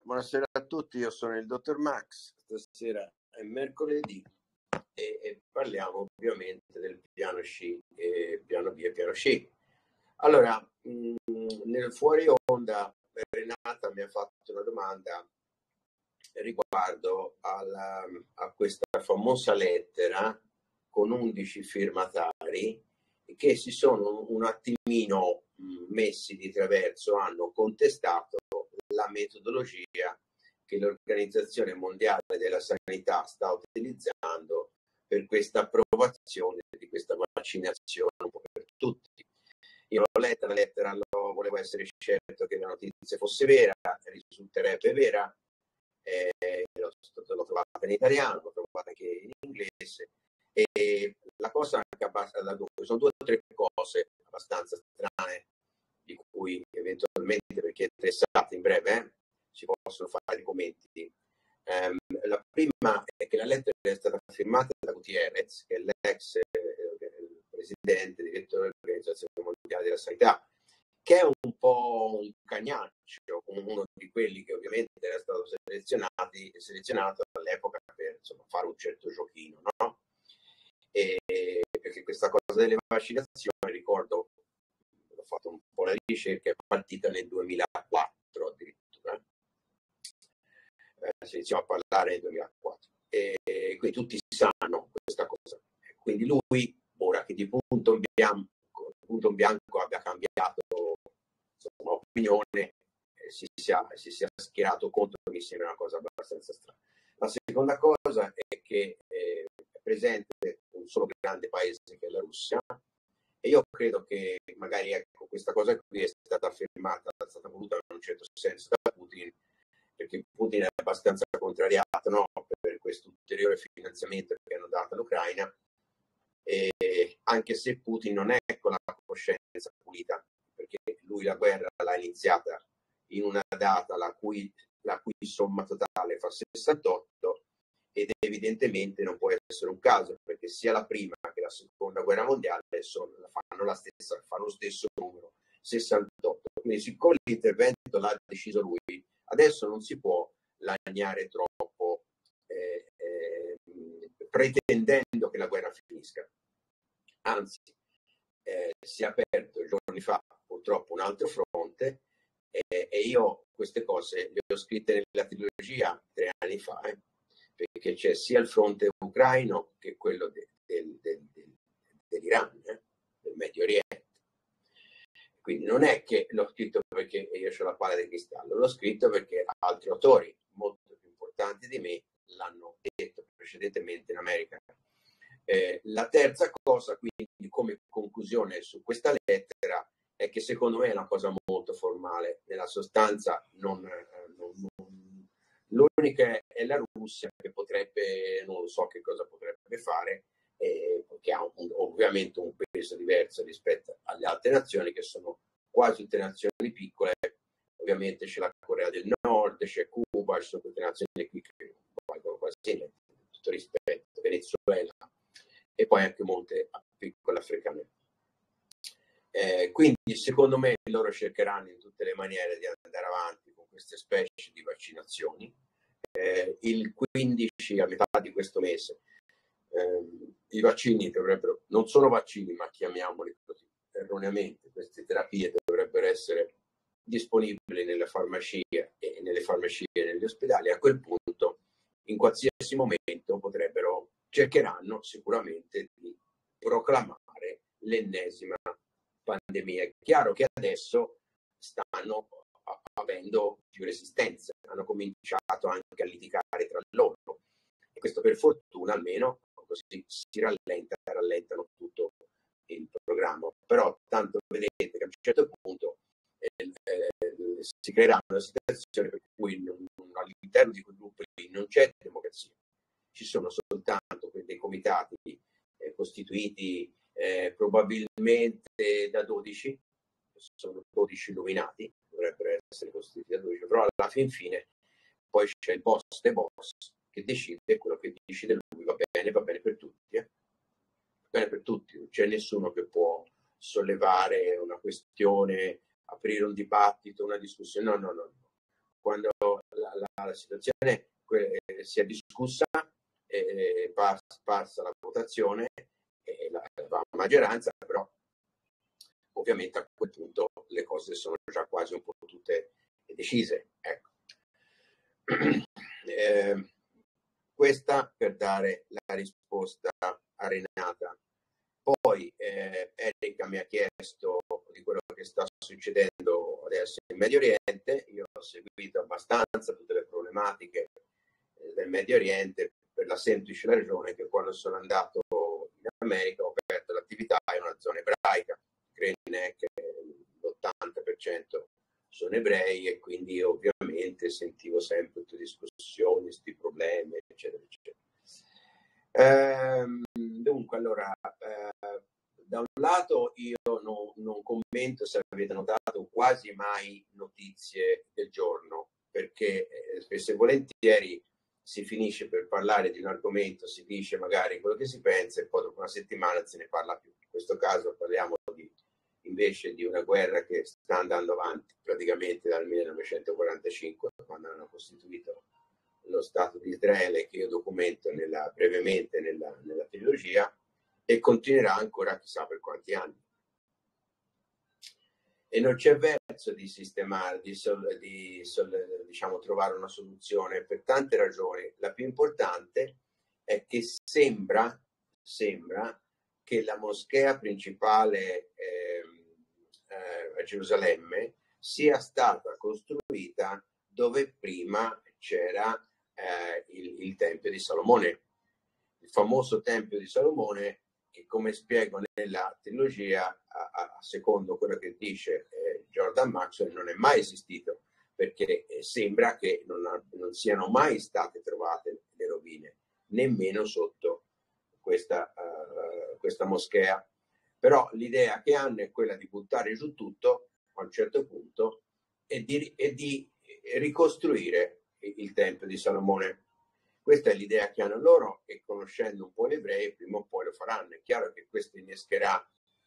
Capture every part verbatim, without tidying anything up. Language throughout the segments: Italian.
Buonasera a tutti, io sono il dottor Max, stasera è mercoledì e, e parliamo ovviamente del piano C, e piano B e piano C. Allora, mh, nel fuori onda Renata mi ha fatto una domanda riguardo alla, a questa famosa lettera con undici firmatari che si sono un attimino mh, messi di traverso, hanno contestato la metodologia che l'Organizzazione Mondiale della Sanità sta utilizzando per questa approvazione di questa vaccinazione un po' per tutti. Io l'ho letta la lettera, lo, volevo essere certo che la notizia fosse vera, risulterebbe vera, eh, l'ho, l'ho trovata in italiano, l'ho trovata anche in inglese, e la cosa anche abbastanza, sono due o tre cose abbastanza strane di cui eventualmente, per chi è interessato in breve, eh, si possono fare dei commenti. Um, la prima è che la lettera è stata firmata da Gutierrez, che è l'ex eh, presidente, direttore dell'Organizzazione Mondiale della Sanità, che è un po' un cagnaccio, uno di quelli che ovviamente era stato selezionati, selezionato all'epoca per insomma, fare un certo giochino, no? E, perché questa cosa delle vaccinazioni, ricordo, ho fatto un po' la ricerca, è partita nel duemilaquattro addirittura. Eh, si iniziò a parlare nel duemilaquattro e quindi tutti sanno questa cosa. Quindi lui, ora che di punto in bianco, punto in bianco abbia cambiato insomma, opinione, eh, si, sia, si sia schierato contro, mi sembra una cosa abbastanza strana. La seconda cosa è che eh, è presente un solo grande paese che è la Russia, e io credo che magari ecco, questa cosa qui è stata affermata, è stata voluta in un certo senso da Putin, perché Putin è abbastanza contrariato, no? Per questo ulteriore finanziamento che hanno dato all'Ucraina, e anche se Putin non è con la coscienza pulita, perché lui la guerra l'ha iniziata in una data la cui, la cui somma totale fa sessantotto, ed evidentemente non può essere un caso, perché sia la prima che la seconda guerra mondiale sono, fanno, la stessa, fanno lo stesso numero, sessantotto. Quindi siccome l'intervento l'ha deciso lui, adesso non si può lagnare troppo eh, eh, pretendendo che la guerra finisca. Anzi, eh, si è aperto giorni fa purtroppo un altro fronte, eh, e io queste cose le ho scritte nella trilogia tre anni fa, eh, perché c'è sia il fronte ucraino che quello de, del, del, del, dell'Iran, eh, del Medio Oriente. Quindi non è che l'ho scritto perché io ho la palla di cristallo, l'ho scritto perché altri autori molto più importanti di me l'hanno detto precedentemente in America. Eh, la terza cosa, quindi, come conclusione su questa lettera, è che secondo me è una cosa molto formale. Nella sostanza, non, non, non, l'unica è la Russia che potrebbe, non lo so che cosa potrebbe fare, eh, che ha un, ovviamente un peso diverso rispetto alle altre nazioni, che sono quasi tutte nazioni piccole. Ovviamente c'è la Corea del Nord, c'è Cuba, ci sono tutte nazioni qui che valgono quasi niente, tutto rispetto, Venezuela, e poi anche molte piccole africane. Eh, quindi secondo me loro cercheranno in tutte le maniere di andare avanti con queste specie di vaccinazioni. Eh, il quindici, a metà di questo mese, eh, i vaccini dovrebbero, non sono vaccini ma chiamiamoli così erroneamente, queste terapie dovrebbero essere disponibili nelle farmacie e nelle farmacie e negli ospedali. A quel punto, in qualsiasi momento, potrebbero, cercheranno sicuramente di proclamare l'ennesima pandemia. È chiaro che adesso stanno avendo più resistenza, hanno cominciato anche a litigare tra loro, e questo per fortuna almeno così si rallenta, rallentano tutto il programma. Però tanto vedete che a un certo punto eh, eh, si creerà una situazione per cui non, all'interno di quei gruppi non c'è democrazia, ci sono soltanto dei comitati eh, costituiti eh, probabilmente da dodici, sono dodici illuminati, dovrebbero essere costituiti da dodici, però alla fin fine poi c'è il boss dei boss che decide, quello che decide lui va bene, va bene per tutti, eh? Va bene per tutti, non c'è nessuno che può sollevare una questione, aprire un dibattito, una discussione, no, no, no, no. quando la, la, la situazione eh, si è discussa, eh, passa, passa la votazione e la, la maggioranza, però ovviamente a quel punto le cose sono già quasi un po' tutte decise. Ecco. Eh, questa per dare la risposta a Renata. Poi eh, Erika mi ha chiesto di quello che sta succedendo adesso in Medio Oriente. Io ho seguito abbastanza tutte le problematiche del Medio Oriente per la semplice ragione che quando sono andato in America ho aperto l'attività in una zona ebraica, che l'ottanta per cento sono ebrei e quindi ovviamente sentivo sempre tutte discussioni, questi problemi, eccetera, eccetera. Ehm, dunque, allora, eh, da un lato io non, non commento, se avete notato, quasi mai notizie del giorno, perché eh, spesso e volentieri si finisce per parlare di un argomento, si dice magari quello che si pensa e poi dopo una settimana se ne parla più. In questo caso parliamo di, invece di una guerra che sta andando avanti praticamente dal millenovecentoquarantacinque, quando hanno costituito lo Stato di Israele, che io documento nella, brevemente nella, nella trilogia, e continuerà ancora chissà per quanti anni. E non c'è verso di sistemare, di, sol, di sol, diciamo, trovare una soluzione per tante ragioni. La più importante è che sembra, sembra che la moschea principale eh, eh, a Gerusalemme sia stata costruita dove prima c'era eh, il, il Tempio di Salomone, il famoso Tempio di Salomone, che come spiego nella trilogia, a, a, secondo quello che dice eh, Jordan Maxwell, non è mai esistito, perché eh, sembra che non, ha, non siano mai state trovate le rovine, nemmeno sotto questa, uh, questa moschea. Però l'idea che hanno è quella di buttare giù tutto a un certo punto e di, e di ricostruire il Tempio di Salomone. Questa è l'idea che hanno loro e conoscendo un po' gli ebrei prima o poi lo faranno. È chiaro che questo innescherà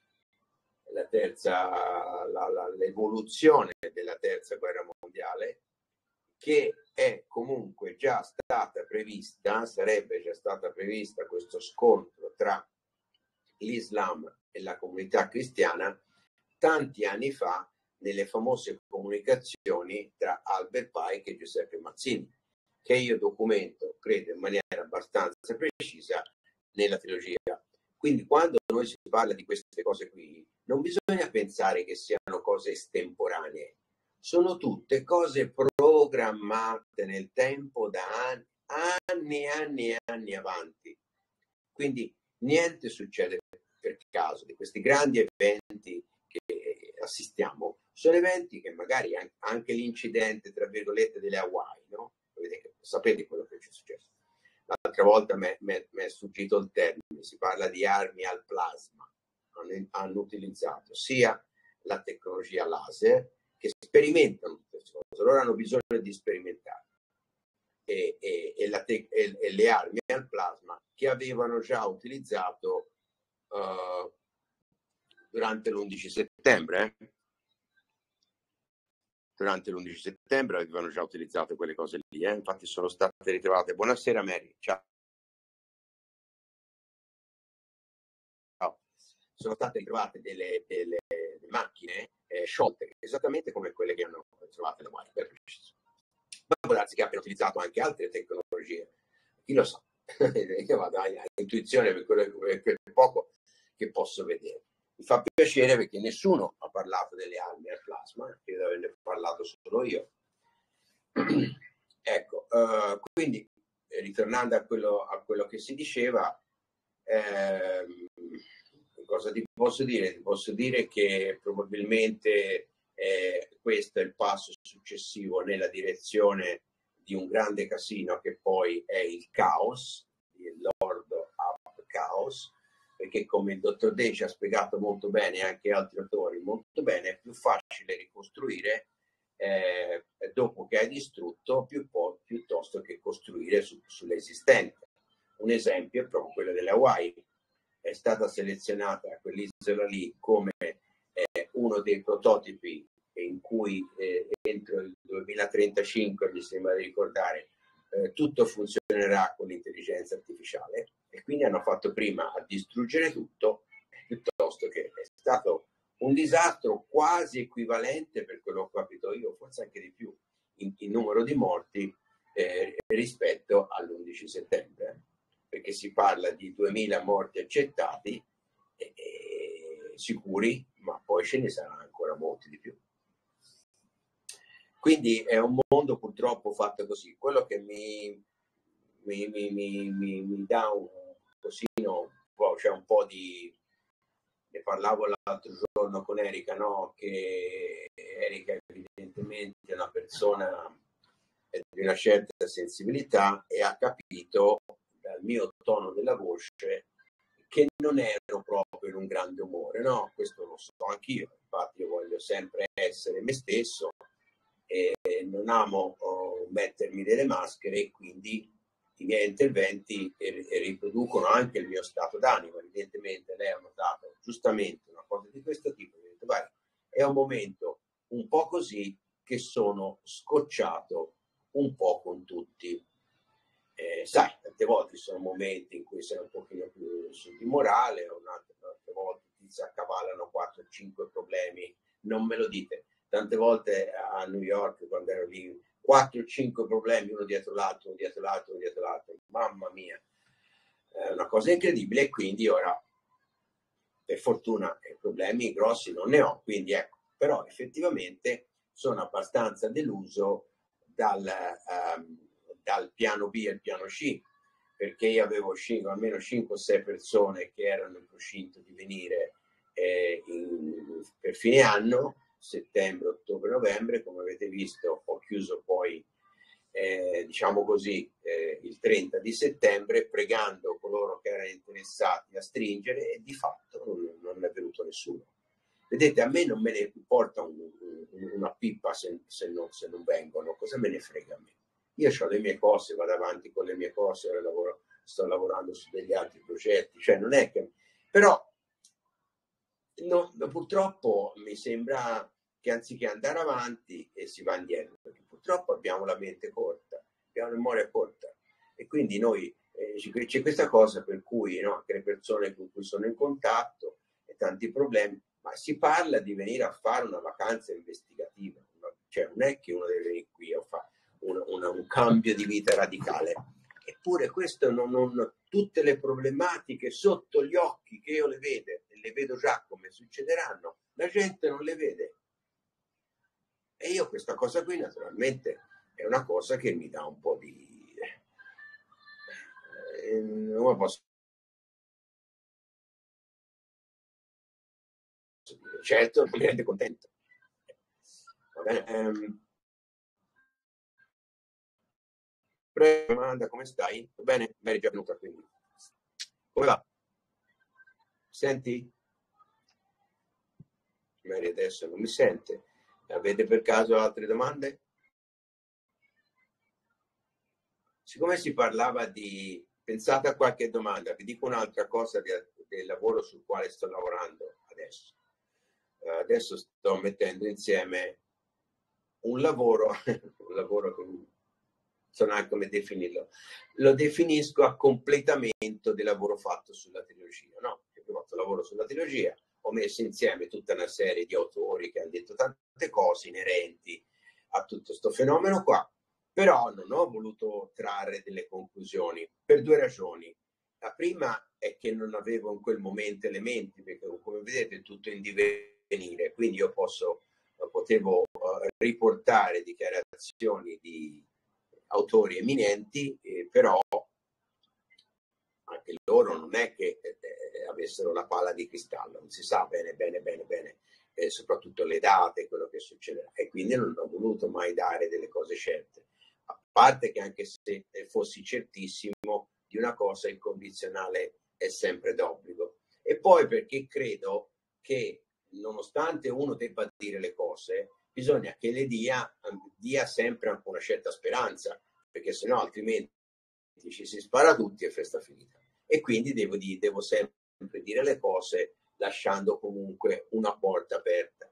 la terza, la, la, l'evoluzione della terza guerra mondiale, che è comunque già stata prevista, sarebbe già stata prevista questo scontro tra l'Islam e la comunità cristiana tanti anni fa nelle famose comunicazioni tra Albert Pike e Giuseppe Mazzini, che io documento, credo, in maniera abbastanza precisa nella trilogia. Quindi quando noi si parla di queste cose qui, non bisogna pensare che siano cose estemporanee, sono tutte cose programmate nel tempo da anni, anni e anni e anni avanti. Quindi niente succede per caso. Di questi grandi eventi che assistiamo sono eventi che magari anche l'incidente, tra virgolette, delle Hawaii, no? Sapete quello che ci è successo. L'altra volta mi è sfuggito il termine, si parla di armi al plasma. Hanno, hanno utilizzato sia la tecnologia laser che sperimentano tutte queste cose, loro hanno bisogno di sperimentare e, e, e, la te- e, e le armi al plasma che avevano già utilizzato uh, durante l'undici settembre eh? durante l'undici settembre avevano già utilizzato quelle cose lì, eh? Infatti sono state ritrovate. Buonasera Mary, ciao. Sono state ritrovate delle, delle, delle macchine eh, sciolte, esattamente come quelle che hanno trovato le Hawaii, per preciso. Ma può darsi che abbiano utilizzato anche altre tecnologie, chi lo sa. Io vado a, a intuizione per quello, per quel poco che posso vedere. Mi fa piacere perché nessuno ha parlato delle armi al plasma, credo di averne parlato solo io. Ecco, uh, quindi ritornando a quello, a quello che si diceva, ehm, cosa ti posso dire? Ti posso dire che probabilmente eh, questo è il passo successivo nella direzione di un grande casino che poi è il caos, il Lord of Chaos, perché come il dottor De ci ha spiegato molto bene e anche altri autori molto bene, è più facile ricostruire eh, dopo che hai distrutto più po- piuttosto che costruire su, sull'esistente. Un esempio è proprio quello delle Hawaii. È stata selezionata quell'isola lì come eh, uno dei prototipi in cui eh, entro il duemilatrentacinque, mi sembra di ricordare, eh, tutto funzionerà con l'intelligenza artificiale, e quindi hanno fatto prima a distruggere tutto piuttosto che è stato un disastro quasi equivalente, per quello che ho capito io, forse anche di più, in, in numero di morti eh, rispetto all'undici settembre, perché si parla di duemila morti accettati e, e sicuri, ma poi ce ne saranno ancora molti di più. Quindi è un mondo purtroppo fatto così. Quello che mi, mi, mi, mi, mi, mi dà un cosino, cioè un po' di... Ne parlavo l'altro giorno con Erika, no? Che Erika evidentemente è una persona di una certa sensibilità e ha capito dal mio tono della voce che non ero proprio in un grande umore, no? Questo lo so anch'io, infatti io voglio sempre essere me stesso e non amo oh, mettermi delle maschere, e quindi i miei interventi e, e riproducono anche il mio stato d'animo. Evidentemente lei ha notato giustamente una cosa di questo tipo, ho detto, guarda, è un momento un po' così che sono scocciato un po' con tutti. Eh, sai, tante volte ci sono momenti in cui sei un pochino più su di morale, o altre, altre volte ti si accavallano quattro cinque problemi, non me lo dite. Tante volte a New York, quando ero lì, quattro cinque problemi, uno dietro l'altro, uno dietro l'altro, uno dietro l'altro. Mamma mia, è una cosa incredibile. E quindi ora, per fortuna, problemi grossi non ne ho. Quindi ecco, però effettivamente sono abbastanza deluso dal, um, dal piano B al piano C, perché io avevo cinque, almeno cinque o sei persone che erano in procinto di venire eh, in, per fine anno, settembre, ottobre, novembre. Come avete visto, ho chiuso poi eh, diciamo così eh, il trenta di settembre, pregando coloro che erano interessati a stringere, e di fatto non, non è venuto nessuno. Vedete, a me non me ne importa un, un, una pippa se, se, non, se non vengono, cosa me ne frega a me? Io ho le mie cose, vado avanti con le mie cose, ora lavoro, sto lavorando su degli altri progetti, cioè non è che... Però no, purtroppo mi sembra che anziché andare avanti e si va indietro, perché purtroppo abbiamo la mente corta, abbiamo la memoria corta, e quindi noi eh, c'è questa cosa per cui no, anche le persone con cui sono in contatto e tanti problemi, ma si parla di venire a fare una vacanza investigativa, una, cioè non è che uno deve venire qui a fare una, una, un cambio di vita radicale. Eppure questo non, non, tutte le problematiche sotto gli occhi che io le vedo, e le vedo già come succederanno, la gente non le vede. E io questa cosa qui naturalmente è una cosa che mi dà un po' di... Eh, non posso dire, certo mi rende contento. Va bene? Ehm, Prego, Amanda, come stai? Va bene? Bene, già venuta, quindi. Come va? Senti? Mary adesso non mi sente. Avete per caso altre domande? Siccome si parlava di... Pensate a qualche domanda, vi dico un'altra cosa del, del lavoro sul quale sto lavorando adesso. Uh, adesso sto mettendo insieme un lavoro, un lavoro che non so neanche come definirlo, lo definisco a completamento del lavoro fatto sulla trilogia, no? Ho fatto lavoro sulla trilogia, ho messo insieme tutta una serie di autori che hanno detto tante cose inerenti a tutto questo fenomeno qua, però non ho voluto trarre delle conclusioni per due ragioni. La prima è che non avevo in quel momento elementi, perché come vedete è tutto in divenire, quindi io posso, potevo uh, riportare dichiarazioni di autori eminenti, eh, però anche loro non è che eh, avessero la palla di cristallo, non si sa bene, bene, bene, bene, eh, soprattutto le date, quello che succederà, e quindi non ho voluto mai dare delle cose certe, a parte che anche se fossi certissimo di una cosa, il condizionale è sempre d'obbligo. E poi perché credo che nonostante uno debba dire le cose, bisogna che le dia, dia sempre anche una certa speranza, perché sennò altrimenti ci si spara tutti e festa finita. E quindi devo, di, devo sempre dire le cose lasciando comunque una porta aperta.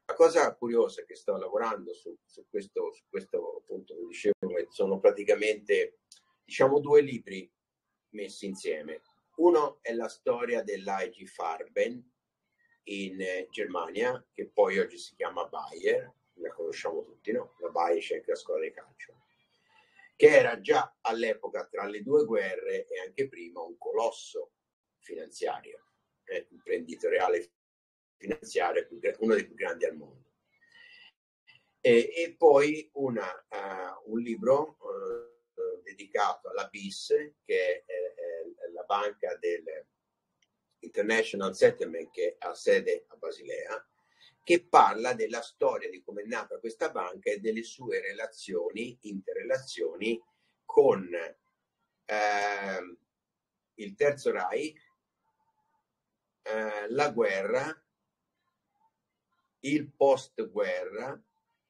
La cosa curiosa è che sto lavorando su, su questo, su questo appunto, come dicevo, sono praticamente, diciamo, due libri messi insieme. Uno è la storia dell'A I G Farben in eh, Germania, che poi oggi si chiama Bayer, la conosciamo tutti, no? La Bayer c'è anche la scuola di calcio, che era già all'epoca, tra le due guerre e anche prima, un colosso finanziario, eh, imprenditoriale finanziario, uno dei più grandi al mondo. E, e poi una, uh, un libro uh, dedicato alla B I S, che è, è, è la banca del International Settlement, che ha sede a Basilea, che parla della storia di come è nata questa banca e delle sue relazioni, interrelazioni con eh, il Terzo Reich, eh, la guerra, il post-guerra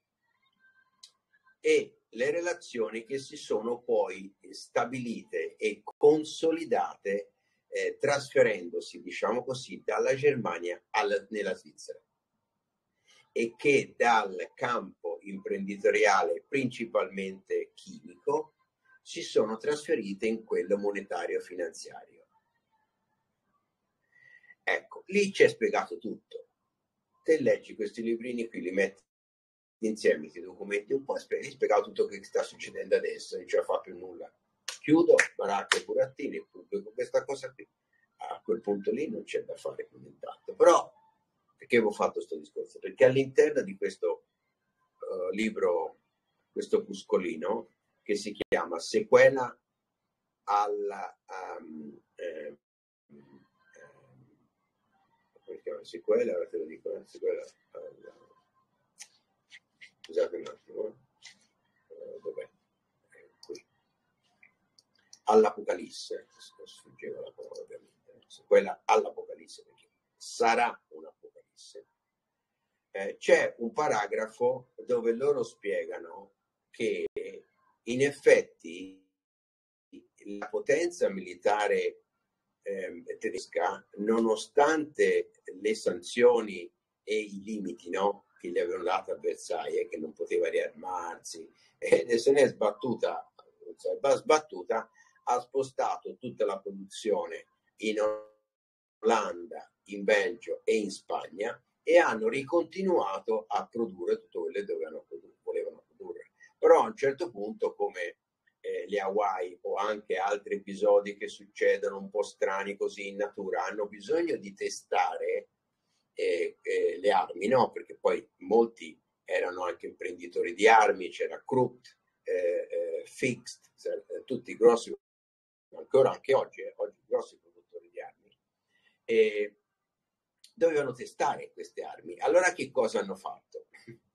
e le relazioni che si sono poi stabilite e consolidate eh, trasferendosi, diciamo così, dalla Germania alla, nella Svizzera, e che dal campo imprenditoriale principalmente chimico si sono trasferite in quello monetario finanziario. Ecco, lì c'è spiegato tutto. Te leggi questi librini qui, li metti insieme, ti documenti un po', hai spiegato tutto che sta succedendo adesso, non ci fa più nulla. Chiudo, Baracca e Burattini, pubblico questa cosa qui. A quel punto lì non c'è da fare commentato. Però, perché avevo fatto questo discorso? Perché all'interno di questo uh, libro, questo opuscolino, che si chiama Sequela alla... Um, eh, sequela, ora te lo dico, eh, sequela alla... Scusate un attimo, eh, dov'è? Eh, qui. All'Apocalisse, sfuggeva la parola ovviamente, quella all'Apocalisse, perché sarà un'Apocalisse. Eh, c'è un paragrafo dove loro spiegano che in effetti la potenza militare eh, tedesca, nonostante le sanzioni e i limiti, no, che gli avevano dato a Versailles, che non poteva riarmarsi, e se ne è sbattuta, sbattuta, ha spostato tutta la produzione in Olanda, in Belgio e in Spagna, e hanno ricontinuato a produrre tutto quello che dovevano, volevano produrre. Però a un certo punto, come eh, le Hawaii o anche altri episodi che succedono un po' strani così in natura, hanno bisogno di testare Eh, eh, le armi, no? Perché poi molti erano anche imprenditori di armi, c'era Krupp, eh, eh, Fixed, eh, tutti grossi, ancora anche oggi, eh, oggi grossi produttori di armi, e dovevano testare queste armi. Allora che cosa hanno fatto?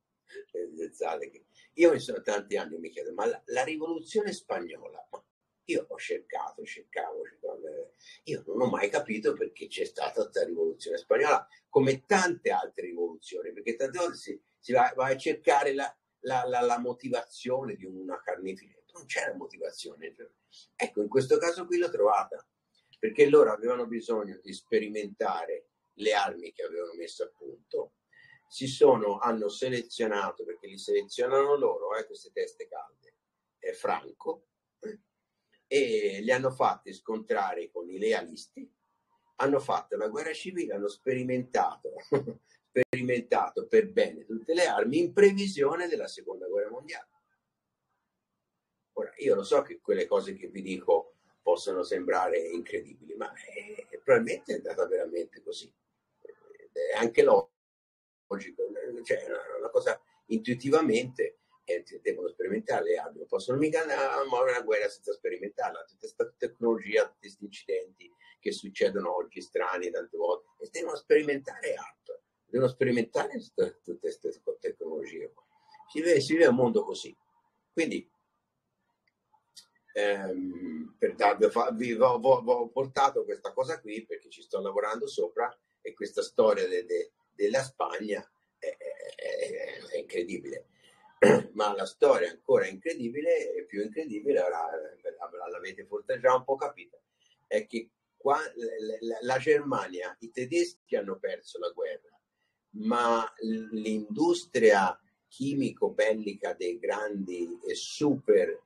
Io mi sono tanti anni mi chiedo, ma la, la rivoluzione spagnola, io ho cercato, cercavo, cercavo, io non ho mai capito perché c'è stata questa rivoluzione spagnola, come tante altre rivoluzioni, perché tante volte si, si va, va a cercare la, la, la, la motivazione di una carnefice, non c'era motivazione. Ecco, in questo caso qui l'ho trovata, perché loro avevano bisogno di sperimentare le armi che avevano messo a punto, si sono, hanno selezionato, perché li selezionano loro, eh, queste teste calde, eh, Franco, eh, e li hanno fatti scontrare con i lealisti, hanno fatto la guerra civile, hanno sperimentato, sperimentato per bene tutte le armi in previsione della seconda guerra mondiale. Ora, io lo so che quelle cose che vi dico possono sembrare incredibili, ma è, probabilmente è andata veramente così. È anche logico, cioè una, una cosa intuitivamente eh, devono sperimentare le armi, non possono mica muovere una guerra senza sperimentarla, tutta questa tecnologia, tutti questi incidenti che succedono oggi strani tante volte, e devono sperimentare altro, devono sperimentare tutte queste tecnologie. Si vive, si vive un mondo così. Quindi ehm, per darvi, vi ho, ho portato questa cosa qui perché ci sto lavorando sopra, e questa storia de, de, della Spagna è, è, è incredibile. Ma la storia ancora incredibile, e più incredibile, l'avete forse già un po' capito, è che qua la, la Germania, i tedeschi hanno perso la guerra, ma l'industria chimico-bellica dei grandi e super,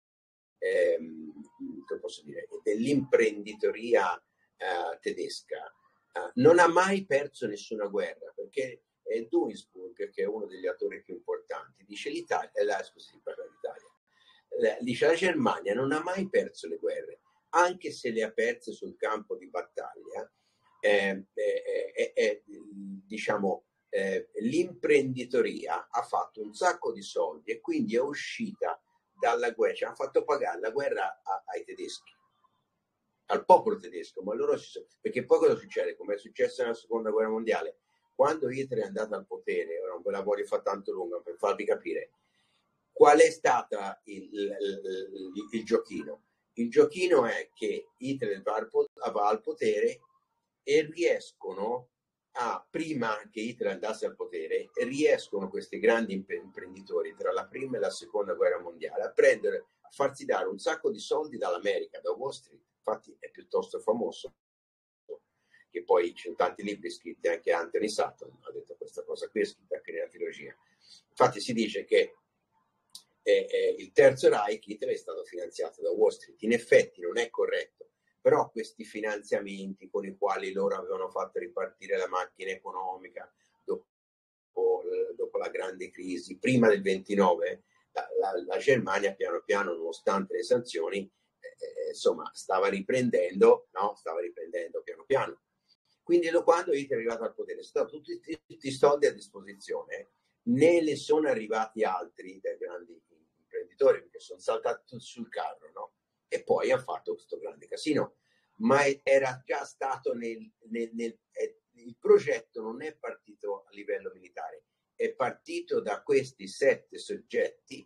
ehm, che posso dire, dell'imprenditoria eh, tedesca eh, non ha mai perso nessuna guerra, perché è Duisburg, che è uno degli attori più importanti, dice l'Italia, eh, la, scusi, parla d'Italia, eh, dice la Germania non ha mai perso le guerre, anche se le ha perse sul campo di battaglia. Eh, eh, eh, eh, diciamo eh, l'imprenditoria ha fatto un sacco di soldi e quindi è uscita dalla guerra, ci hanno fatto pagare la guerra a, ai tedeschi, al popolo tedesco, ma loro si sono... perché poi cosa succede? Come è successo nella seconda guerra mondiale, quando Hitler è andato al potere, ora non ve la voglio fare tanto lunga per farvi capire qual è stato il, il, il, il giochino. Il giochino è che Hitler va al, va al potere e riescono a, prima che Hitler andasse al potere, riescono questi grandi imprenditori tra la prima e la seconda guerra mondiale a prendere, a farsi dare un sacco di soldi dall'America, da Wall Street. Infatti è piuttosto famoso, che poi ci sono tanti libri scritti, anche Anthony Sutton ha detto questa cosa qui, è scritta anche nella trilogia. Infatti si dice che eh, eh, il Terzo Reich, Hitler, è stato finanziato da Wall Street. In effetti non è corretto, però questi finanziamenti con i quali loro avevano fatto ripartire la macchina economica dopo, dopo la grande crisi, prima del ventinove, la, la, la Germania piano piano, nonostante le sanzioni, eh, insomma, stava riprendendo, no? Stava riprendendo piano piano. Quindi quando Hitler è arrivato al potere, sono tutti questi soldi a disposizione, ne le sono arrivati altri dai grandi imprenditori, perché sono saltati sul carro, no? E poi hanno fatto questo grande casino. Ma era già stato nel, nel, nel eh, il progetto non è partito a livello militare, è partito da questi sette soggetti,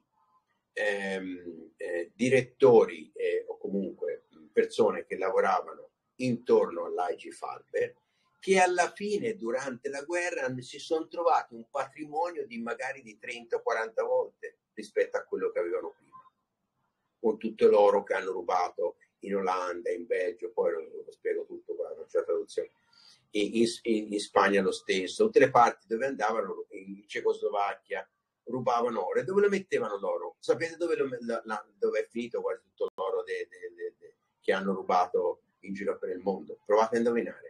ehm, eh, direttori eh, o comunque persone che lavoravano intorno all'I G Farber, che alla fine durante la guerra si sono trovati un patrimonio di magari di trenta o quaranta volte rispetto a quello che avevano prima, con tutto l'oro che hanno rubato in Olanda, in Belgio, poi lo, lo spiego tutto qua, non c'è traduzione, in, in, in Spagna lo stesso, tutte le parti dove andavano, in Cecoslovacchia, rubavano oro. E dove lo mettevano l'oro? Sapete dove, lo, la, la, dove è finito quasi tutto l'oro de, de, de, de, che hanno rubato in giro per il mondo? Provate a indovinare.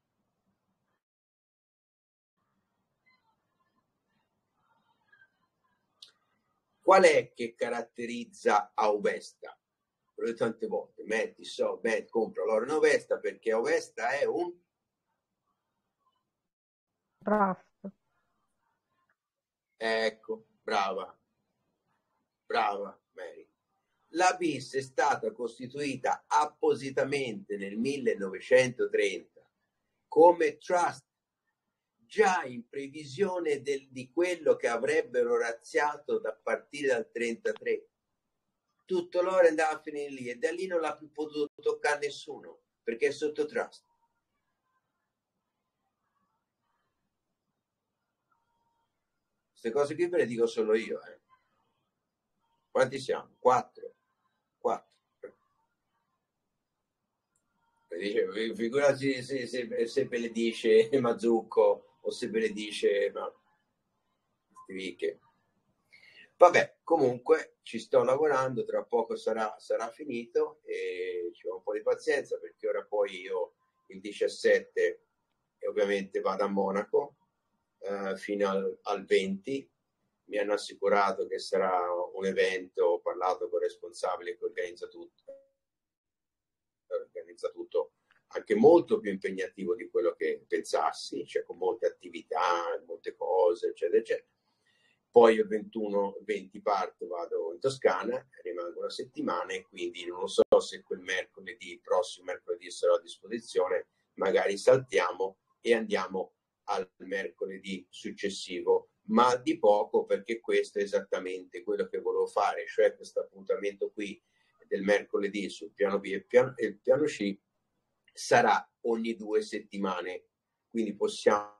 Qual è che caratterizza Auvesta? L'ho detto tante volte, metti, so, metti, compra l'oro in Auvesta perché Auvesta è un trust. Ecco, brava, brava Mary. La B I S è stata costituita appositamente nel millenovecentotrenta come trust, già in previsione del, di quello che avrebbero razziato da partire dal trentatré. Tutto l'oro andava a finire lì e da lì non l'ha più potuto toccare nessuno perché è sotto trust. Queste cose qui ve le dico solo io. Eh. Quanti siamo? Quattro. Quattro. Figurati se, se, se ve le dice Mazzucco o se ve le dice no. Vabbè, comunque ci sto lavorando, tra poco sarà, sarà finito e ci vuole un po' di pazienza perché ora poi io il diciassette e ovviamente vado a Monaco eh, fino al, al venti. Mi hanno assicurato che sarà un evento, ho parlato con il responsabile che organizza tutto, organizza tutto anche molto più impegnativo di quello che pensassi, cioè con molte attività, molte cose, eccetera, eccetera. Poi il ventuno venti parto, vado in Toscana, rimango una settimana e quindi non so se quel mercoledì, prossimo mercoledì sarò a disposizione, magari saltiamo e andiamo al mercoledì successivo, ma di poco perché questo è esattamente quello che volevo fare, cioè questo appuntamento qui del mercoledì sul piano B e il piano, il piano C sarà ogni due settimane, quindi possiamo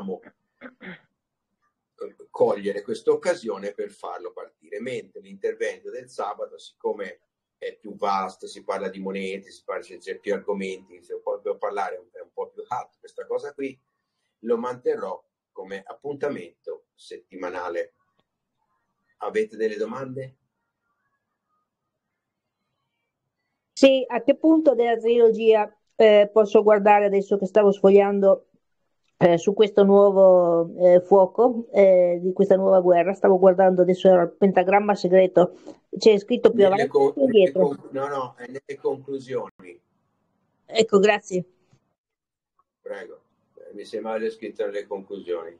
cogliere questa occasione per farlo partire, mentre l'intervento del sabato, siccome è più vasto, si parla di monete, si parla, c'è più argomenti, se devo parlare è un po' più alto questa cosa qui, lo manterrò come appuntamento settimanale. Avete delle domande? Sì, a che punto della trilogia eh, posso guardare adesso che stavo sfogliando eh, su questo nuovo eh, fuoco eh, di questa nuova guerra? Stavo guardando adesso il pentagramma segreto, c'è scritto più Nelle, avanti e con- più nelle indietro. con- no, no, è nelle conclusioni. Ecco, grazie. Prego. Eh, Mi sembra che è scritto nelle conclusioni.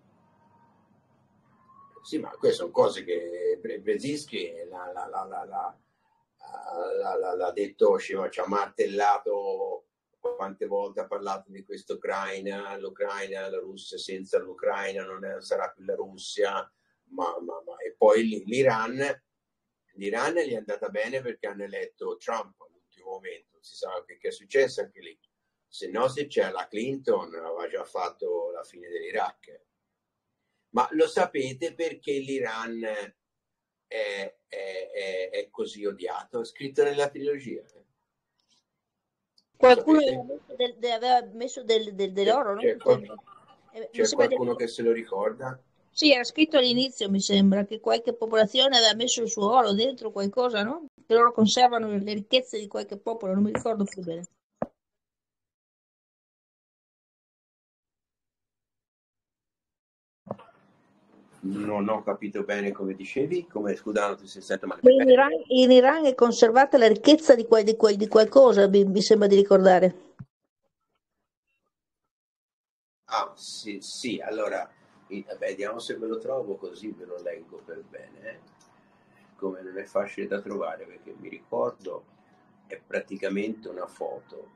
Sì, ma queste sono cose che Bre- Brzezinski l'ha, l'ha- l'ha- l'ha- l'ha- l'ha- l'ha- l'ha detto, ci ci ha martellato quante volte ha parlato di questa Ucraina, l'Ucraina, la Russia senza l'Ucraina non, è- non sarà più la Russia, ma, ma- ma- e poi lì- l'Iran, l'Iran gli è andata bene perché hanno eletto Trump all'ultimo momento, non si sa che, che è successo anche lì, se no se c'è la Clinton aveva già fatto la fine dell'Iraq. Ma lo sapete perché l'Iran è, è- è- è così odiato? È scritto nella trilogia. Lo Qualcuno aveva sapete? messo, del, de- aveva messo del- del- C'è, dell'oro, no? c'è Mi qual- sembra. Eh, mi c'è sembra di- qualcuno che se lo ricorda? Sì, era scritto all'inizio, mi sembra, che qualche popolazione aveva messo il suo oro dentro qualcosa, no? Che loro conservano le ricchezze di qualche popolo, non mi ricordo più bene. Non ho capito bene come dicevi, come scusa, non ti sei sento male. Che In Iran, in Iran è conservata la ricchezza di, qual- di qual- di qualcosa, mi, mi sembra di ricordare. Ah, sì, sì, allora, i- vabbè, vediamo se ve lo trovo così ve lo leggo per bene. eh. Come non è facile da trovare perché mi ricordo è praticamente una foto.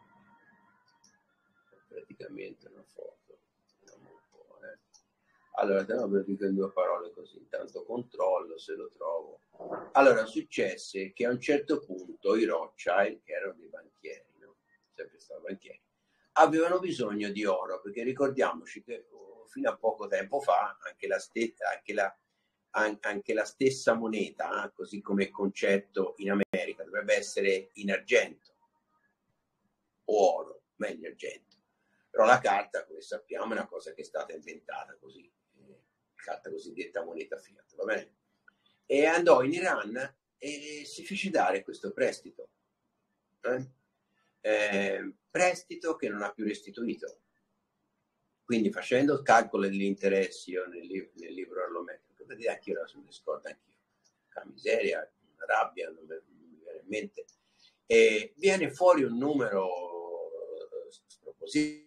È praticamente una foto. Vediamo un po', eh. Allora, te lo dico in due parole così, intanto controllo se lo trovo. Allora, successe che a un certo punto i Rothschild, che erano dei banchieri, no? Sempre stati banchieri, avevano bisogno di oro, perché ricordiamoci che oh, fino a poco tempo fa anche la, stessa, anche la, an- anche la stessa moneta, eh, così come concetto in America, dovrebbe essere in argento o oro, meglio argento. Però la carta, come sappiamo, è una cosa che è stata inventata così, eh, carta cosiddetta moneta fiat, va bene? E andò in Iran e si fece dare questo prestito. Eh? Eh, prestito che non ha più restituito. Quindi facendo il calcolo degli interessi, io nel, li- nel libro lo metto, perché anche io me ne scordo anch'io, la miseria, la rabbia, non mi non mi viene in mente, e viene fuori un numero eh, spropositato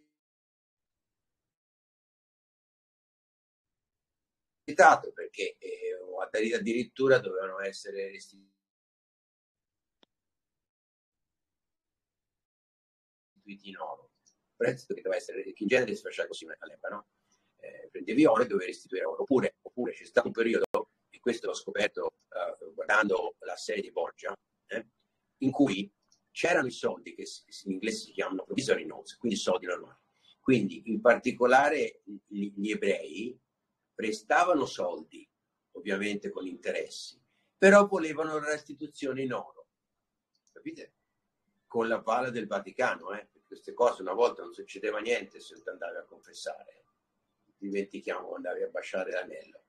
perché eh, addirittura dovevano essere restituiti in oro. Prestito che doveva essere, che in genere si faceva così all'epoca, no? Eh, prendevi oro e dovevi restituire oro. Oppure, oppure c'è stato un periodo, e questo l'ho scoperto uh, guardando la serie di Borgia, eh, in cui c'erano i soldi che in inglese si chiamano promissory notes, quindi soldi normali. Quindi in particolare gli, gli ebrei prestavano soldi, ovviamente con interessi, però volevano la restituzione in oro. Capite? Con la pala del Vaticano, eh? Queste cose una volta non succedeva niente se tu andavi a confessare, dimentichiamo quando andavi a baciare l'anello.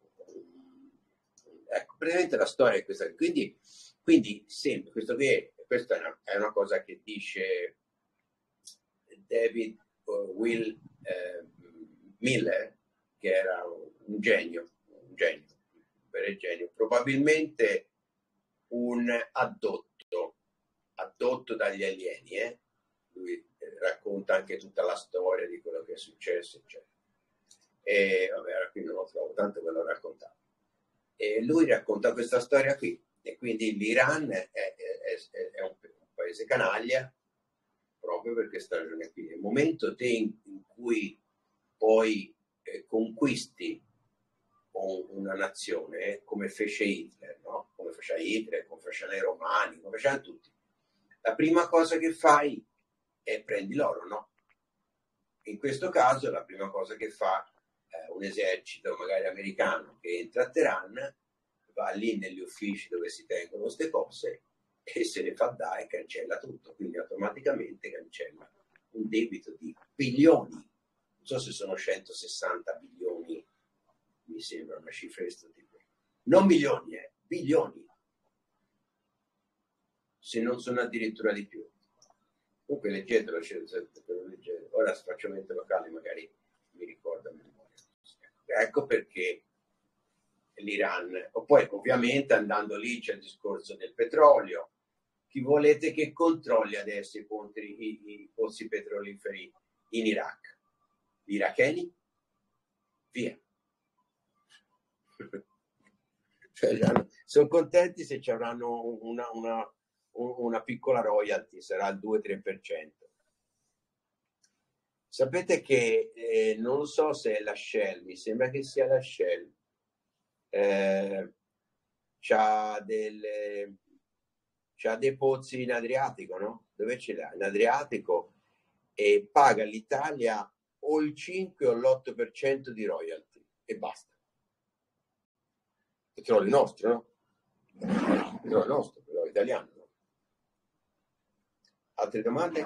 Ecco, praticamente la storia è questa. Quindi, quindi sempre, questo qui, questa è una, è una cosa che dice David uh, Will eh, Miller, che era un genio, un genio, un vero genio, probabilmente un addotto, addotto dagli alieni, eh? Lui eh, racconta anche tutta la storia di quello che è successo, eccetera. E vabbè, qui non lo trovo, tanto ve l'ho raccontato. E lui racconta questa storia qui, e quindi l'Iran è, è, è, è un, un paese canaglia proprio per questa ragione qui. Nel momento te in, in cui poi eh, conquisti una nazione come fece Hitler, no? Come faceva Hitler, come facevano i romani, come facevano tutti, la prima cosa che fai è prendi l'oro, no? In questo caso la prima cosa che fa eh, un esercito magari americano che entra a Teheran, va lì negli uffici dove si tengono queste cose e se ne fa dare e cancella tutto, quindi automaticamente cancella un debito di bilioni non so se sono centosessanta bilioni, mi sembra una cifra di questo tipo. Non milioni, eh, bilioni. Se non sono addirittura di più. Comunque leggetelo, ora faccio mente locale, magari mi ricordo a memoria. Ecco perché l'Iran, o poi ovviamente andando lì c'è il discorso del petrolio. Chi volete che controlli adesso i, ponti, i, i pozzi petroliferi in Iraq? Gli iracheni? Via. Cioè, sono contenti se ci avranno una, una, una piccola royalty, sarà il due tre per cento. Sapete che eh, non so se è la Shell, mi sembra che sia la Shell, eh, c'ha, delle, c'ha dei pozzi in Adriatico, no? Dove ce l'ha? In Adriatico, e paga l'Italia o il cinque o l'otto per cento di royalty e basta. Petrolio nostro, no? Petrolio nostro, però italiano, no? Altre domande?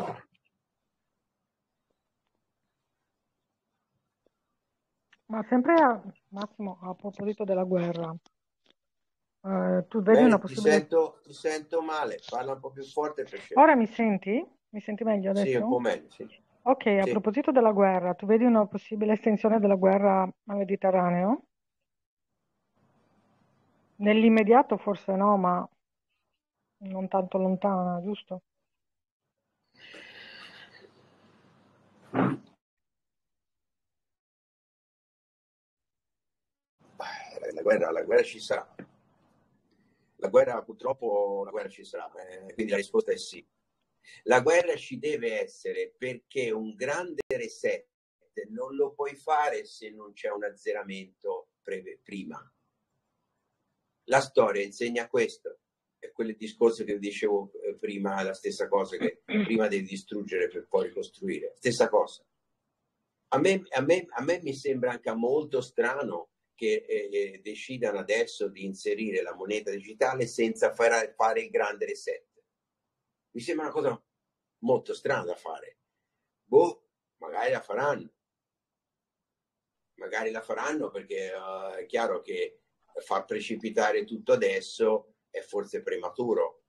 Ma sempre a, Massimo, a proposito della guerra, eh, tu vedi Beh, una ti possibile... sento, ti sento male, parla un po' più forte per scelta. Ora mi senti? Mi senti meglio Sì, un po' adesso? meglio, sì. Ok, a Sì. proposito della guerra, tu vedi una possibile estensione della guerra al Mediterraneo? Nell'immediato forse no, ma non tanto lontana, giusto? La guerra, la guerra ci sarà. La guerra, purtroppo, la guerra ci sarà, eh, quindi la risposta è sì. La guerra ci deve essere perché un grande reset non lo puoi fare se non c'è un azzeramento pre- prima. La storia insegna questo. È quel discorso che dicevo prima, la stessa cosa, che prima devi distruggere per poi ricostruire. Stessa cosa. A me, a me, a me mi sembra anche molto strano che eh, decidano adesso di inserire la moneta digitale senza fare, fare il grande reset. Mi sembra una cosa molto strana da fare. Boh, magari la faranno. Magari la faranno perché uh, è chiaro che far precipitare tutto adesso è forse prematuro.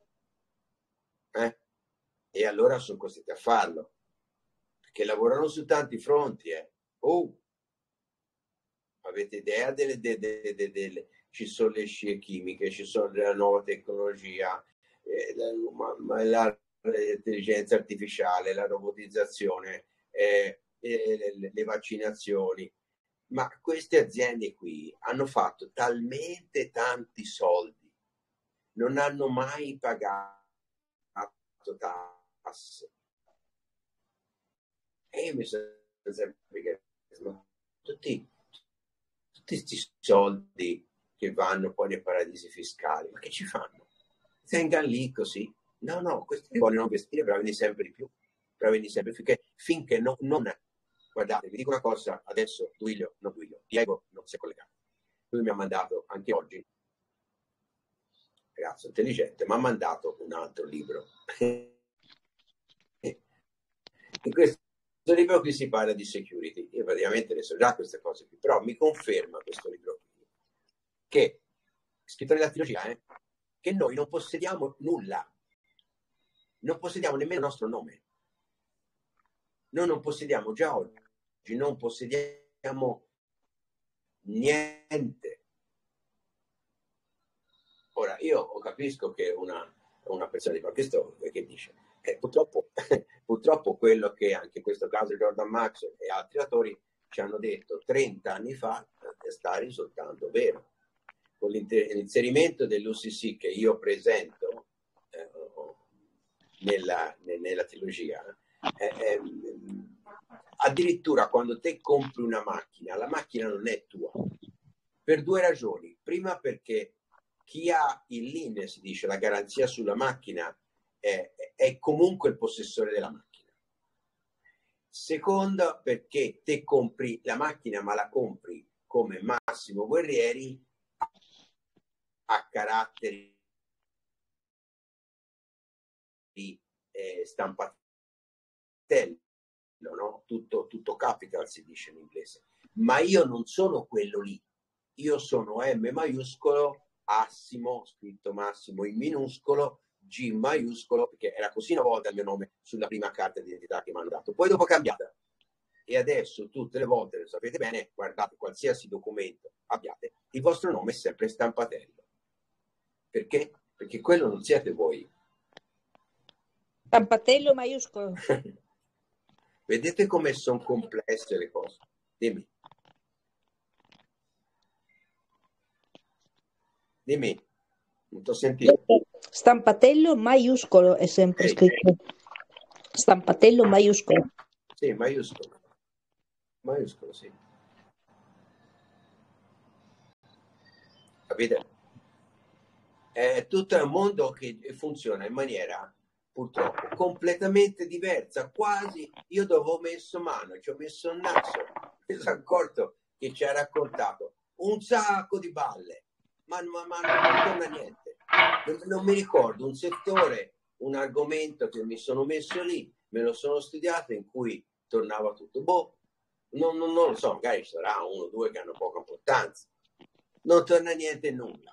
Eh? E allora sono costretti a farlo. Perché lavorano su tanti fronti. Eh. Oh, avete idea delle, delle, delle, delle, ci sono le scie chimiche, ci sono la nuova tecnologia, eh, la, l'intelligenza artificiale, la robotizzazione, eh, eh, le, le vaccinazioni. Ma queste aziende qui hanno fatto talmente tanti soldi, non hanno mai pagato tasse. E io mi sono sempre chiesto, tutti tutti questi soldi che vanno poi nei paradisi fiscali, ma che ci fanno? Tengano lì così? No, no, questi vogliono investire per venire sempre di più, per venire sempre finché, finché no, non... Guardate, vi dico una cosa, adesso Duilio, no Duilio, Diego non si è collegato. Lui mi ha mandato anche oggi, ragazzo intelligente, mi ha mandato un altro libro. In questo libro qui si parla di security. Io praticamente ne so già queste cose qui, però mi conferma questo libro qui che, scritto nella trilogia, eh, che noi non possediamo nulla, non possediamo nemmeno il nostro nome. Noi non possediamo già oggi, non possediamo niente. Ora, io capisco che una, una persona di questo che dice, eh, purtroppo, purtroppo quello che anche in questo caso Jordan Max e altri autori ci hanno detto trenta anni fa sta risultando vero. Con l'inserimento dell'U C C che io presento eh, nella, nella trilogia, eh, eh, addirittura quando te compri una macchina, la macchina non è tua, per due ragioni. Prima perché chi ha il L I N, si dice, la garanzia sulla macchina, è, è comunque il possessore della macchina. Seconda, perché te compri la macchina, ma la compri come Massimo Guerrieri, a caratteri di eh, stampatelli, no? Tutto, tutto capital si dice in inglese, ma io non sono quello lì, io sono M maiuscolo, Assimo, scritto Massimo in minuscolo, G maiuscolo, perché era così una volta il mio nome sulla prima carta di identità che mi hanno dato, poi dopo cambiata. E adesso tutte le volte, lo sapete bene, guardate qualsiasi documento abbiate, il vostro nome è sempre Stampatello. Perché? Perché quello non siete voi. Stampatello maiuscolo. Vedete come sono complesse le cose? Dimmi. Dimmi. Non ti ho sentito. Stampatello maiuscolo è sempre Ehi. scritto. Stampatello maiuscolo. Sì, maiuscolo. Maiuscolo, sì. Capite? È tutto un mondo che funziona in maniera purtroppo completamente diversa, quasi io dove ho messo mano, ci ho messo il naso, mi sono accorto che ci ha raccontato un sacco di balle, ma, ma, ma non torna niente. Non, non mi ricordo un settore, un argomento che mi sono messo lì, me lo sono studiato, in cui tornava tutto. Boh, non, non, non lo so, magari ci sarà uno o due che hanno poca importanza. Non torna niente e nulla.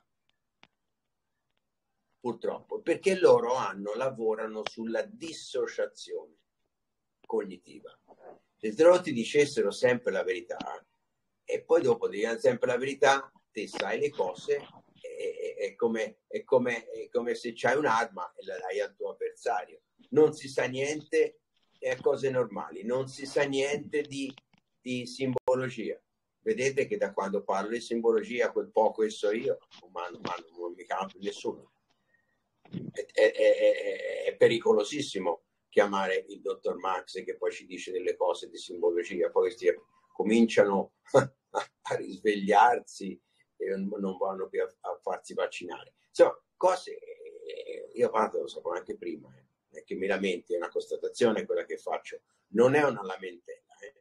Purtroppo, perché loro hanno, lavorano sulla dissociazione cognitiva. Se loro ti dicessero sempre la verità e poi dopo ti dicono sempre la verità, te sai le cose, è, è, come, è, come, è come se c'hai un'arma e la dai al tuo avversario. Non si sa niente, è cose normali, non si sa niente di, di simbologia. Vedete che da quando parlo di simbologia, quel poco che so io, ma, ma non mi cambia nessuno. È, è, è, è pericolosissimo chiamare il dottor Max che poi ci dice delle cose di simbologia, poi questi cominciano a risvegliarsi e non vanno più a, a farsi vaccinare. Insomma, cose, io parlo, lo sapevo anche prima, eh, che mi lamenti, è una constatazione quella che faccio, non è una lamentela. Eh.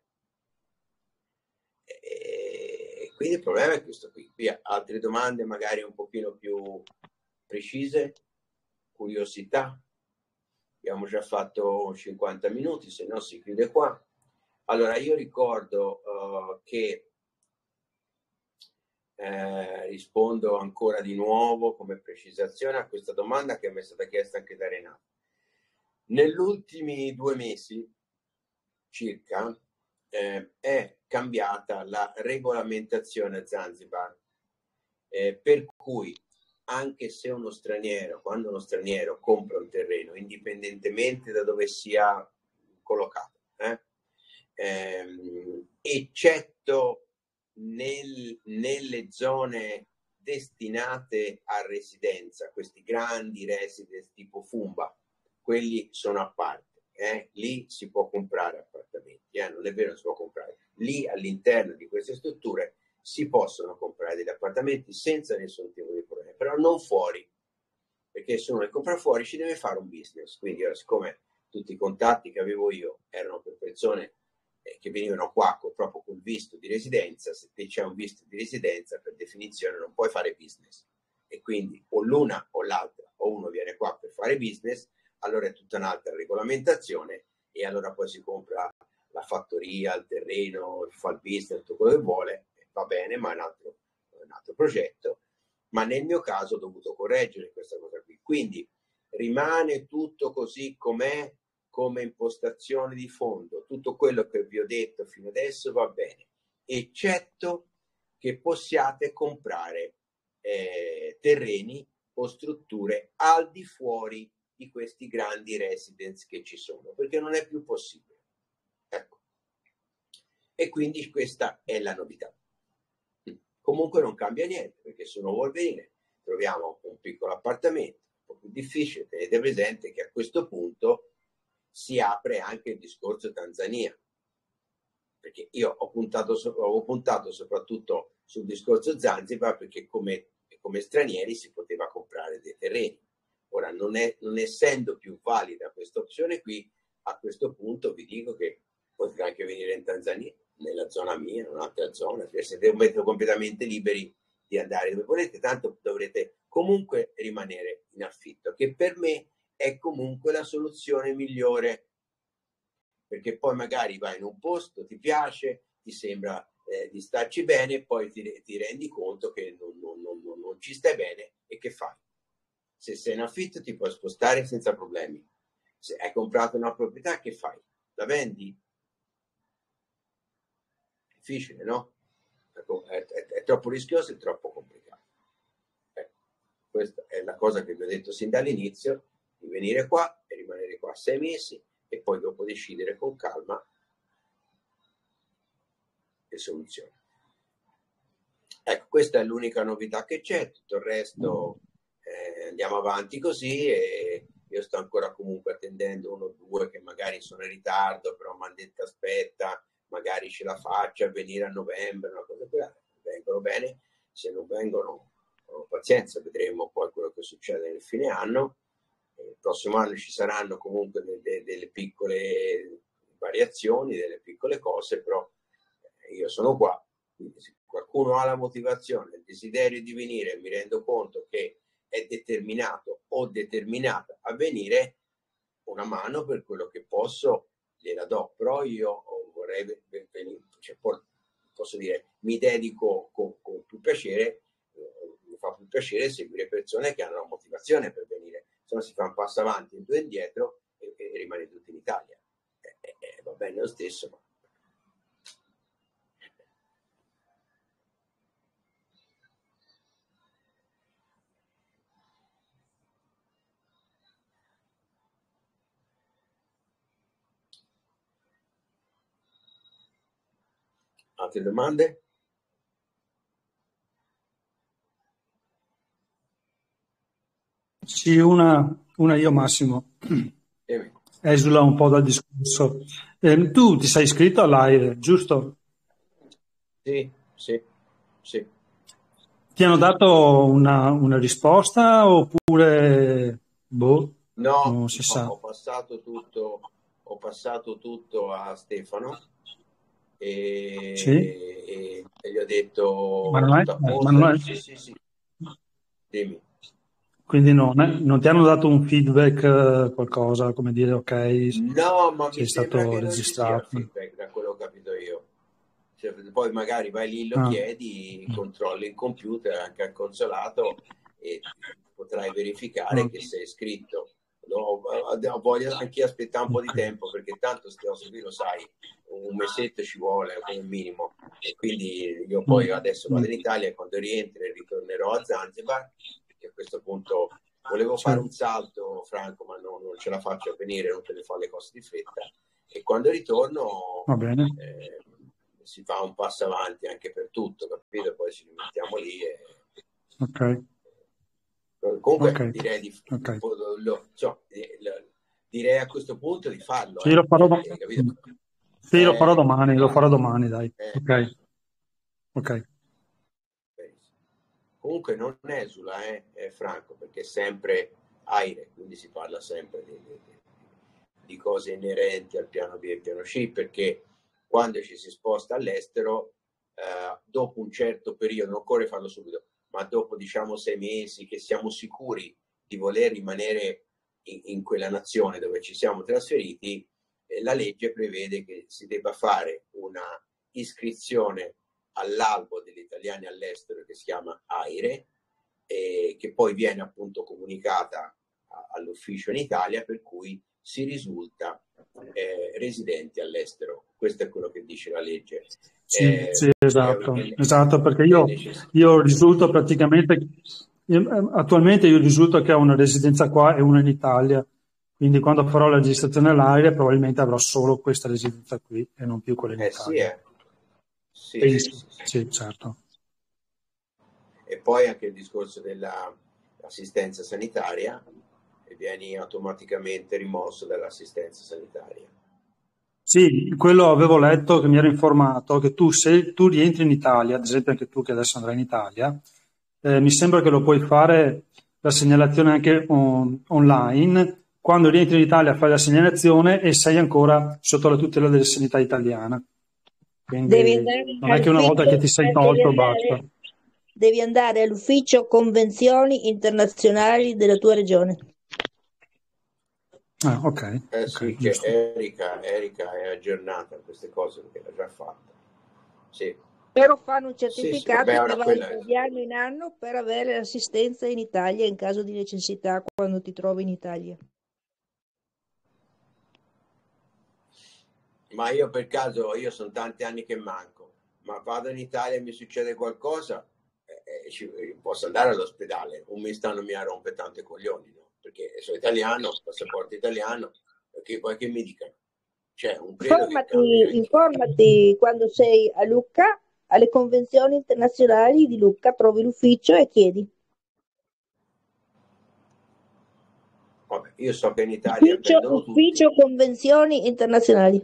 E quindi il problema è questo qui. Via, altre domande magari un pochino più precise? Curiosità? Abbiamo già fatto cinquanta minuti, se no si chiude qua. Allora, io ricordo uh, che eh, rispondo ancora di nuovo come precisazione a questa domanda che mi è stata chiesta anche da Renato. Negli ultimi due mesi circa eh, è cambiata la regolamentazione a Zanzibar, eh, per cui anche se uno straniero, quando uno straniero compra un terreno, indipendentemente da dove sia collocato, eh, ehm, eccetto nel, nelle zone destinate a residenza, questi grandi residence tipo Fumba, quelli sono a parte, eh, lì si può comprare appartamenti, eh, non è vero, si può comprare. Lì all'interno di queste strutture si possono comprare degli appartamenti senza nessun tipo di problema, però non fuori, perché se uno li compra fuori ci deve fare un business. Quindi ora, siccome tutti i contatti che avevo io erano per persone eh, che venivano qua con, proprio col visto di residenza, se te c'è un visto di residenza per definizione non puoi fare business, e quindi o l'una o l'altra, o uno viene qua per fare business, allora è tutta un'altra regolamentazione e allora poi si compra la fattoria, il terreno, fa il business, tutto quello che vuole, va bene, ma è un altro, un altro progetto. Ma nel mio caso ho dovuto correggere questa cosa qui. Quindi rimane tutto così com'è, come impostazione di fondo. Tutto quello che vi ho detto fino adesso va bene, eccetto che possiate comprare eh, terreni o strutture al di fuori di questi grandi residence che ci sono, perché non è più possibile. Ecco. E quindi questa è la novità. Comunque non cambia niente, perché se uno vuol venire troviamo un piccolo appartamento, un po' più difficile. Tenete presente che a questo punto si apre anche il discorso Tanzania, perché io ho puntato, ho puntato soprattutto sul discorso Zanzibar, perché come, come stranieri si poteva comprare dei terreni. Ora, non, è, non essendo più valida questa opzione qui, a questo punto vi dico che potete anche venire in Tanzania, nella zona mia, in un'altra zona, cioè siete completamente liberi di andare dove volete, tanto dovrete comunque rimanere in affitto, che per me è comunque la soluzione migliore, perché poi magari vai in un posto, ti piace, ti sembra eh, di starci bene, poi ti, ti rendi conto che non, non, non, non ci stai bene, e che fai? Se sei in affitto ti puoi spostare senza problemi. Se hai comprato una proprietà, che fai? La vendi? Difficile, no? È, è, è troppo rischioso e troppo complicato. Eh, questa è la cosa che vi ho detto sin dall'inizio, di venire qua e rimanere qua sei mesi e poi dopo decidere con calma le soluzioni. Ecco, questa è l'unica novità che c'è, tutto il resto eh, andiamo avanti così, e io sto ancora comunque attendendo uno o due che magari sono in ritardo, però mi hanno detto aspetta, magari ce la faccio a venire a novembre, una cosa quella. Vengono bene, se non vengono, oh, pazienza, vedremo poi quello che succede nel fine anno. Il prossimo anno ci saranno comunque delle, delle piccole variazioni, delle piccole cose, però io sono qua, quindi se qualcuno ha la motivazione, il desiderio di venire e mi rendo conto che è determinato o determinata a venire, una mano per quello che posso gliela do, però io vorrei venire, cioè, posso dire, mi dedico con, con più piacere, eh, mi fa più piacere seguire persone che hanno la motivazione per venire, se no si fa un passo avanti e due indietro e, e rimane tutti in Italia. Eh, eh, va bene lo stesso, ma altre domande? Sì, una, una io Massimo. Eh, Esula un po' dal discorso. Eh, tu ti sei iscritto all'AIRE, giusto? Sì, sì, sì. Ti hanno dato una, una risposta oppure boh, No, non si no, sa. ho passato tutto, ho passato tutto a Stefano e, Sì? e- e gli ho detto Ma non è, tutto a ma posto. non è- Sì, sì, sì, dimmi. quindi non, è- non ti hanno dato un feedback, eh, qualcosa, come dire, ok, No, ma mi sei sembra stato che non ci sia il registrato. feedback, da quello che ho capito io. Cioè, poi magari vai lì, lo Ah, chiedi, controlli il computer anche al consolato e potrai verificare ah, che sei iscritto. No, voglio anche io aspettare un po' di ok. tempo, perché tanto queste cose qui lo sai, un mesetto ci vuole come minimo, e quindi io poi Mm, adesso mm, vado in Italia e quando rientro ritornerò a Zanzibar, e a questo punto volevo sì, fare un salto, Franco, ma no, non ce la faccio a venire, non te ne fa le cose di fretta, e quando ritorno va bene. eh, si fa un passo avanti anche per tutto, capito? Poi ci rimettiamo lì e... Ok, Comunque ok, direi di ok. lo- lo- cioè, eh, lo- direi a questo punto di farlo, Sì, eh, lo farò, do- eh, capito? sì, lo farò Eh, domani, lo farò domani, dai. eh, Ok, ok. benissimo. Comunque non esula, eh, eh, Franco, perché è sempre AIRE, quindi si parla sempre di, di- di cose inerenti al piano B e piano C, perché quando ci si sposta all'estero, eh, dopo un certo periodo, non occorre farlo subito, ma dopo diciamo sei mesi che siamo sicuri di voler rimanere in, in quella nazione dove ci siamo trasferiti, eh, la legge prevede che si debba fare una iscrizione all'albo degli italiani all'estero che si chiama AIRE, e che poi viene appunto comunicata a, all'ufficio in Italia, per cui si risulta eh, residenti all'estero. Questo è quello che dice la legge. Sì, Eh, sì, esatto, è, è, esatto, perché è io, necess- io risulto praticamente, io, eh, attualmente io risulto che ho una residenza qua e una in Italia, quindi quando farò la registrazione all'aria probabilmente avrò solo questa residenza qui e non più quella in eh sì, Italia. eh. Sì, sì, Penso, sì, sì. sì, certo. E poi anche il discorso dell'assistenza sanitaria, e vieni automaticamente rimosso dall'assistenza sanitaria. Sì, quello avevo letto, che mi ero informato, che tu se tu rientri in Italia, ad esempio anche tu che adesso andrai in Italia, eh, mi sembra che lo puoi fare la segnalazione anche on- online. Quando rientri in Italia fai la segnalazione e sei ancora sotto la tutela della sanità italiana. Devi Quindi andare non è che una volta all'ufficio, che ti sei eh, devi tolto basta. andare, devi andare all'ufficio convenzioni internazionali della tua regione. Ah, ok. Eh ok, sì, che giusto. Erika, Erika è aggiornata a queste cose perché l'ha già fatta. Sì, Però fanno un sì, sì, certificato vabbè, che ora quella vale è... di anno in anno per avere assistenza in Italia in caso di necessità quando ti trovi in Italia. Ma io per caso, io sono tanti anni che manco, ma vado in Italia e mi succede qualcosa, eh, eh, ci- eh, posso andare all'ospedale, un mese non mi rompe tanto i coglioni, no? Perché sono italiano, passaporto italiano, che poi che mi dicano? C'è un credo che cambi Informati, anche. informati quando sei a Lucca, alle convenzioni internazionali di Lucca, trovi l'ufficio e chiedi. Vabbè, io so che in Italia Ufficio, prendono tutti, ufficio convenzioni internazionali.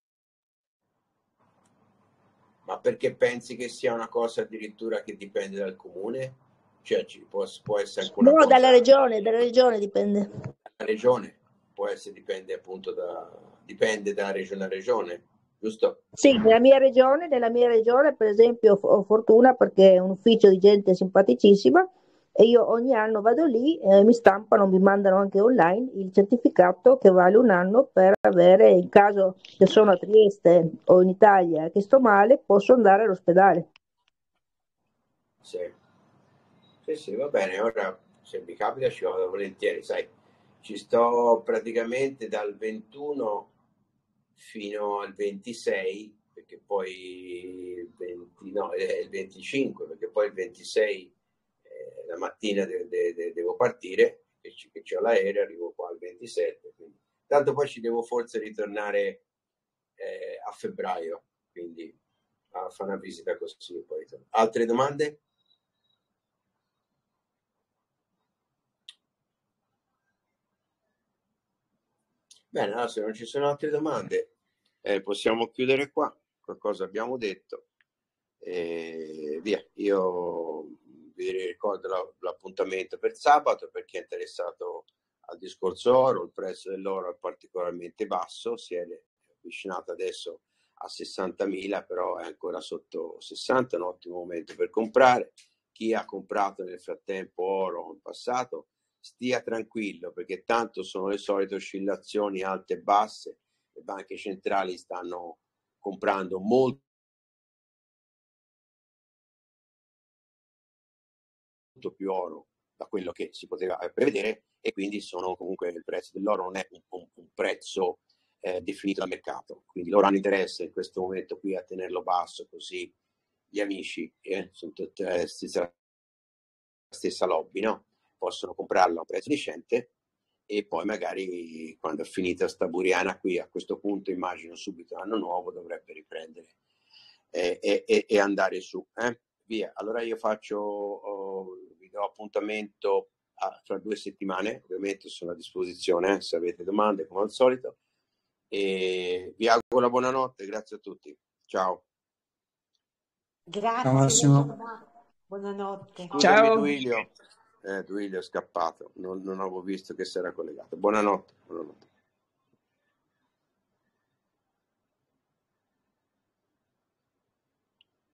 ma perché pensi che sia una cosa addirittura che dipende dal comune? Cioè ci può, può essere anche una No, dalla cosa, regione, dalla regione dipende. la regione, può essere, dipende appunto da, dipende da regione a regione, giusto? Sì, nella mia regione, nella mia regione, per esempio, ho fortuna perché è un ufficio di gente simpaticissima e io ogni anno vado lì, eh, mi stampano, mi mandano anche online il certificato che vale un anno per avere, in caso che sono a Trieste o in Italia che sto male, posso andare all'ospedale. Sì, sì, sì, va bene, ora se mi capita ci vado volentieri, sai, ci sto praticamente dal ventuno fino al ventisei, perché poi il venti, no, è il venticinque, perché poi il ventisei eh, la mattina de- de- de- devo partire, che, c- che c'ho l'aereo, arrivo qua al ventisette, quindi. Tanto poi ci devo forse ritornare eh, a febbraio, quindi a fare una visita così e poi ritorno. Altre domande? Bene, allora se non ci sono altre domande, eh, possiamo chiudere qua. Qualcosa abbiamo detto. E via, io vi ricordo la- l'appuntamento per sabato per chi è interessato al discorso oro. Il prezzo dell'oro è particolarmente basso, si è avvicinato adesso a sessantamila, però è ancora sotto sessanta, è un ottimo momento per comprare. Chi ha comprato nel frattempo oro in passato stia tranquillo, perché tanto sono le solite oscillazioni alte e basse, le banche centrali stanno comprando molto più oro da quello che si poteva prevedere, e quindi sono comunque il prezzo dell'oro non è un, un, un prezzo eh, definito dal mercato, quindi loro hanno interesse in questo momento qui a tenerlo basso, così gli amici eh, sono tutte la stessa, stessa lobby, no? Possono comprarlo a un prezzo decente e poi magari quando è finita sta buriana qui, a questo punto immagino subito l'anno nuovo dovrebbe riprendere eh, e, e, e andare su. Eh? Via, allora io faccio, oh, vi do appuntamento a, fra due settimane, ovviamente sono a disposizione eh, se avete domande come al solito, e vi auguro la buonanotte, grazie a tutti, ciao. Ciao Grazie, Massimo. buonanotte. Scusami Ciao. Duilio, eh, Duilio è scappato, non, non avevo visto che si era collegato. Buonanotte, buonanotte.